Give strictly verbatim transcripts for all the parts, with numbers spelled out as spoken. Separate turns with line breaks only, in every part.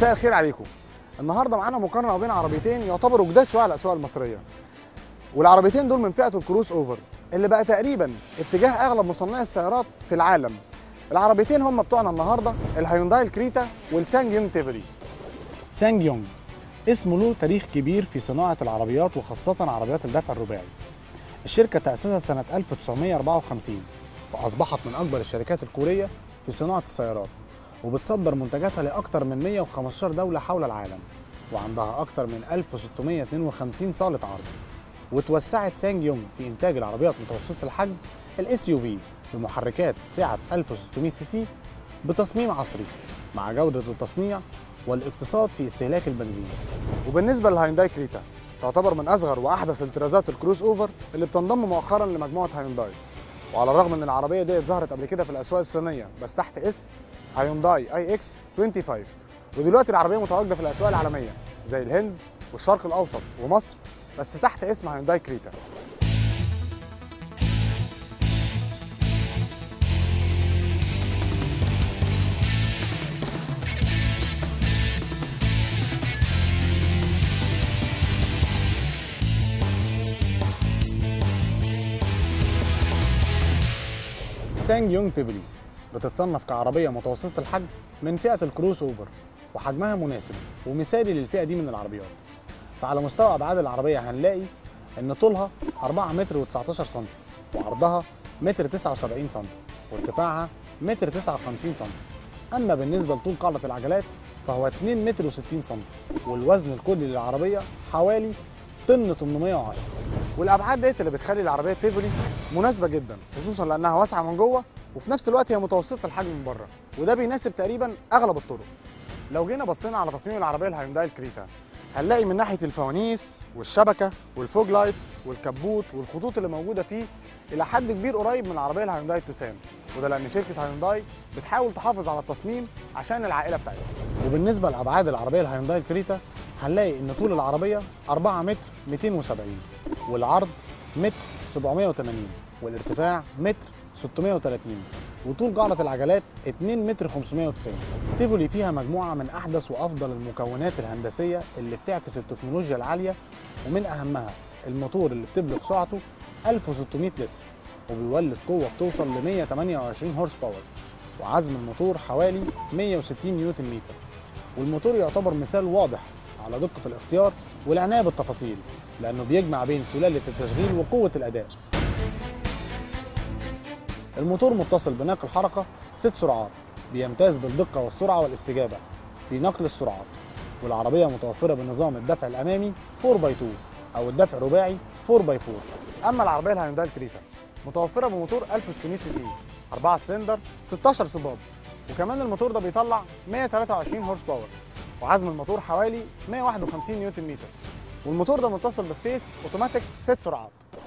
مساء الخير عليكم. النهارده معانا مقارنه ما بين عربيتين يعتبروا جداد شويه على الاسواق المصريه. والعربيتين دول من فئه الكروس اوفر اللي بقى تقريبا اتجاه اغلب مصنعي السيارات في العالم. العربيتين هم بتوعنا النهارده الهيونداي الكريتا والسانج يونج تيفولي. سانج يونج اسمه له تاريخ كبير في صناعه العربيات وخاصه عربيات الدفع الرباعي. الشركه تاسست سنه ألف وتسعمائة وأربعة وخمسين واصبحت من اكبر الشركات الكوريه في صناعه السيارات، وبتصدر منتجاتها لاكثر من مئة وخمستاشر دوله حول العالم، وعندها اكثر من ألف وستمائة واثنين وخمسين صاله عرض. وتوسعت سانج يونج في انتاج العربيات متوسطه الحجم الاس يو في بمحركات سعه ألف وستمائة سي سي بتصميم عصري مع جوده التصنيع والاقتصاد في استهلاك البنزين. وبالنسبه للهيونداي كريتا تعتبر من اصغر واحدث الطرازات الكروس اوفر اللي بتنضم مؤخرا لمجموعه هيونداي. وعلى الرغم ان العربيه ديت ظهرت قبل كده في الاسواق الصينيه بس تحت اسم هيونداي اي اكس خمسة وعشرين، ودلوقتي العربيه متواجده في الاسواق العالميه زي الهند والشرق الاوسط ومصر بس تحت اسم هيونداي كريتا. سانج يونج تيفولي بتتصنف كعربية متوسطة الحجم من فئة الكروس اوفر، وحجمها مناسب ومثالي للفئة دي من العربيات. فعلى مستوى أبعاد العربية هنلاقي إن طولها أربعة متر وتسعتاشر سنتي، وعرضها متر تسعة وسبعين سنتي، وارتفاعها متر تسعة وخمسين سنتي. أما بالنسبة لطول قاعدة العجلات فهو اتنين متر وستين سنتي، والوزن الكلي للعربية حوالي طن ثمانمائة وعشرة. والابعاد ديت اللي بتخلي العربيه التيفولي مناسبه جدا، خصوصا لانها واسعه من جوه وفي نفس الوقت هي متوسطه الحجم من بره، وده بيناسب تقريبا اغلب الطرق. لو جينا بصينا على تصميم العربيه الهيونداي الكريتا هنلاقي من ناحيه الفوانيس والشبكه والفوج لايتس والكبوت والخطوط اللي موجوده فيه الى حد كبير قريب من العربيه الهيونداي توسان، وده لان شركه هيونداي بتحاول تحافظ على التصميم عشان العائله بتاعتها. وبالنسبه لابعاد العربيه الهيونداي الكريتا هنلاقي ان طول العربيه أربعة متر مئتين وسبعين، والعرض متر سبعمائة وثمانين، والارتفاع متر ستمائة وثلاثين، وطول قاعدة العجلات اتنين متر خمسمائة وتسعين. تيفولي فيها مجموعة من أحدث وأفضل المكونات الهندسية اللي بتعكس التكنولوجيا العالية، ومن أهمها الموتور اللي بتبلغ سرعته ألف وستمائة لتر وبيولد قوة بتوصل ل مئة وثمانية وعشرين هورس باور، وعزم الموتور حوالي مئة وستين نيوتن متر. والموتور يعتبر مثال واضح على دقة الاختيار والعناية بالتفاصيل، لأنه بيجمع بين سلالة التشغيل وقوة الأداء. الموتور متصل بنقل حركة ست سرعات، بيمتاز بالدقة والسرعة والاستجابة في نقل السرعات. والعربية متوفرة بنظام الدفع الأمامي أربعة باي اتنين أو الدفع الرباعي أربعة باي أربعة. أما العربية الهيونداي الكريتا متوفرة بموتور ألف وستمائة سي سي أربعة سلندر ستاشر صباب، وكمان الموتور ده بيطلع مئة وثلاثة وعشرين هورس باور، وعزم الموتور حوالي مئة وواحد وخمسين نيوتن متر. والموتور ده متصل بفتيس اوتوماتيك ست سرعات.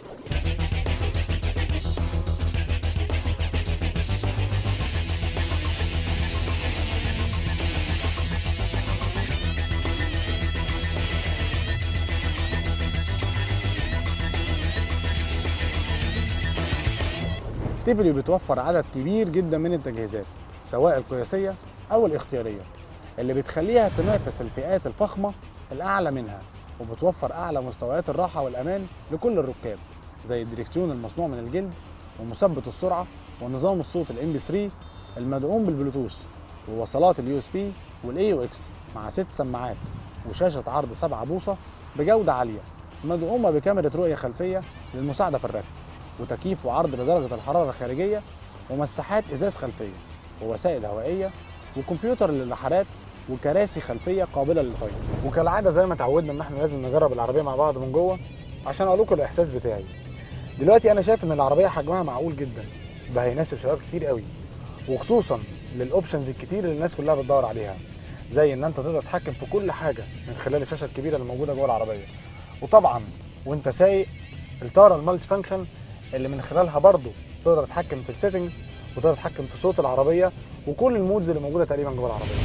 تيفولي بتوفر عدد كبير جدا من التجهيزات سواء القياسيه او الاختياريه اللي بتخليها تنافس الفئات الفخمه الاعلى منها، وبتوفر اعلى مستويات الراحه والامان لكل الركاب زي الدريكسيون المصنوع من الجلد ومثبت السرعه ونظام الصوت الام بي ثلاثة المدعوم بالبلوتوث ووصلات اليو اس بي والاي يو اكس مع ست سماعات وشاشه عرض سبعة بوصه بجوده عاليه مدعومه بكاميرا رؤيه خلفيه للمساعده في الركب، وتكييف وعرض لدرجه الحراره الخارجيه ومساحات ازاز خلفيه ووسائل هوائيه وكمبيوتر للرحلات وكراسي خلفيه قابله للطي. وكالعاده زي ما اتعودنا ان احنا لازم نجرب العربيه مع بعض من جوه عشان اقول لكم الاحساس بتاعي. دلوقتي انا شايف ان العربيه حجمها معقول جدا، ده هيناسب شباب كتير قوي، وخصوصا للاوبشنز الكتير اللي الناس كلها بتدور عليها، زي ان انت تقدر تتحكم في كل حاجه من خلال الشاشه الكبيره اللي موجوده جوه العربيه. وطبعا وانت سايق الطاره المالتي فانكشن اللي من خلالها برضو تقدر تتحكم في السيتنجز وتقدر تتحكم في صوت العربيه وكل المودز اللي موجوده تقريبا جوه العربيه.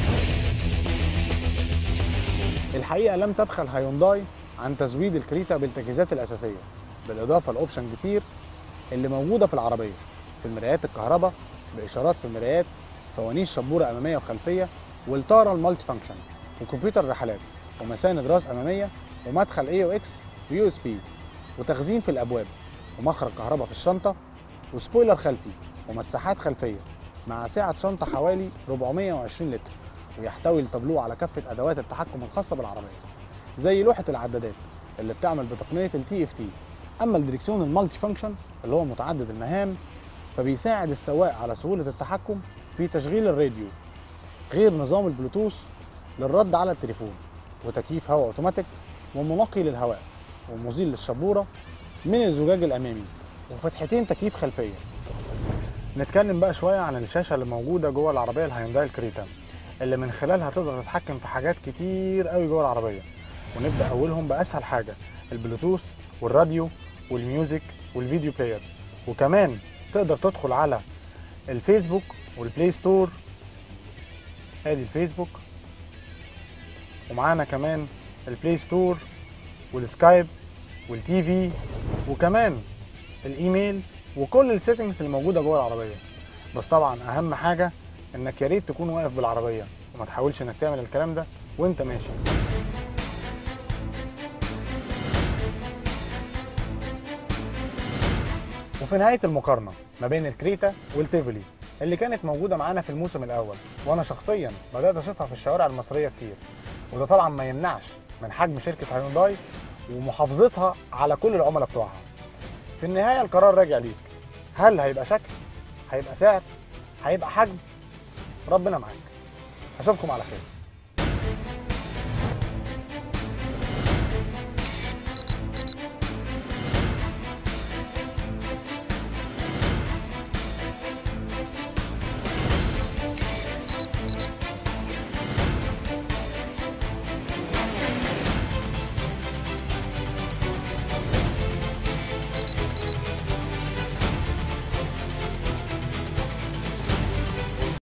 الحقيقه لم تبخل هيونداي عن تزويد الكريتا بالتجهيزات الاساسيه، بالاضافه لاوبشن كتير اللي موجوده في العربيه، في المرايات الكهرباء باشارات في المرايات، فوانيس شبوره اماميه وخلفيه، والطاره المالتي فانكشن. وكمبيوتر رحلات ومساند راس اماميه ومدخل اي او اكس ويو اس بي وتخزين في الابواب ومخرج كهرباء في الشنطه وسبويلر خلفي ومساحات خلفيه مع سعه شنطه حوالي أربعمائة وعشرين لتر. ويحتوي التابلو على كافه ادوات التحكم الخاصه بالعربيه زي لوحه العدادات اللي بتعمل بتقنيه التي اف تي. اما الدريكسيون المالتي فانكشن اللي هو متعدد المهام فبيساعد السواق على سهوله التحكم في تشغيل الراديو، غير نظام البلوتوث للرد على التليفون، وتكييف هواء اوتوماتيك ومنقي للهواء ومزيل للشبوره من الزجاج الامامي وفتحتين تكييف خلفيه. نتكلم بقى شويه عن الشاشه اللي موجوده جوه العربيه الهيونداي الكريتا اللي من خلالها تقدر تتحكم في حاجات كتير قوي جوه العربيه. ونبدا اولهم باسهل حاجه البلوتوث والراديو والميوزك والفيديو بلاير، وكمان تقدر تدخل على الفيسبوك والبلاي ستور. ادي الفيسبوك ومعانا كمان البلاي ستور والسكايب والتي في وكمان الايميل وكل السيتنجز اللي موجوده جوه العربيه. بس طبعا اهم حاجه انك يا ريت تكون واقف بالعربيه وما تحاولش انك تعمل الكلام ده وانت ماشي. وفي نهايه المقارنه ما بين الكريتا والتيفولي اللي كانت موجوده معانا في الموسم الاول، وانا شخصيا بدات اشوفها في الشوارع المصريه كتير، وده طبعا ما يمنعش من حجم شركه هيونداي ومحافظتها على كل العملاء بتوعها. في النهايه القرار راجع ليك، هل هيبقى شكل، هيبقى سعر، هيبقى حجم؟ ربنا معاك. اشوفكم على خير.